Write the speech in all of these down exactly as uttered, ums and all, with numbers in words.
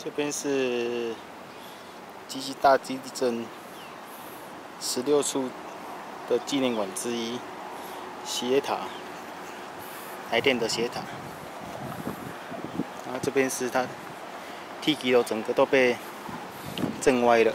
这边是集集大地震十六处的纪念馆之一——斜塔，台电的斜塔。然后这边是它 T 级楼，整个都被震歪了。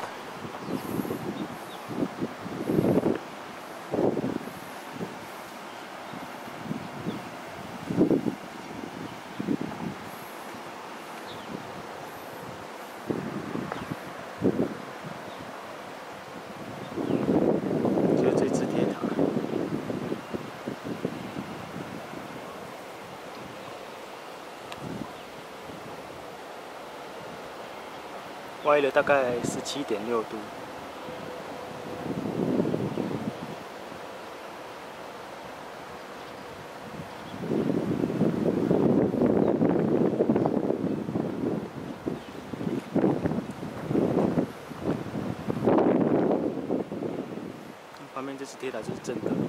就这只铁塔，歪了大概十七点六度。旁边这只铁塔就是真的。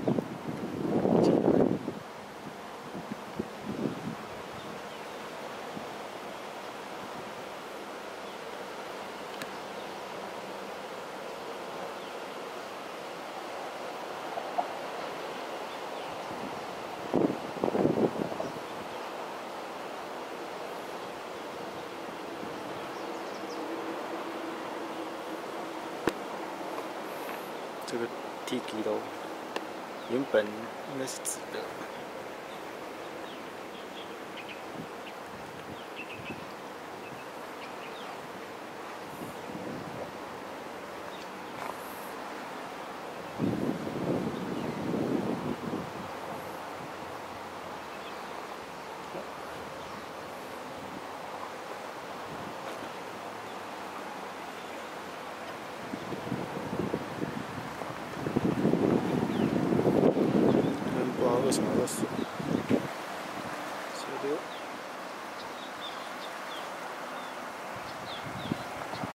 这个 T 级楼原本应该是直的。为什么会锁？